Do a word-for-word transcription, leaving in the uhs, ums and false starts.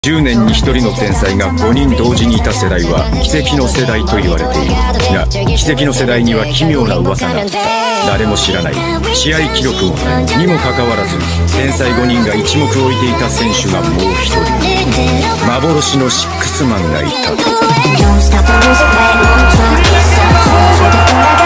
じゅうねんにひとりの天才がごにん同時にいた世代は奇跡の世代と言われているが、奇跡の世代には奇妙な噂があった。誰も知らない試合記録もないにもかかわらず、天才ごにんが一目置いていた選手がもうひとり、幻のシックスマンがいた。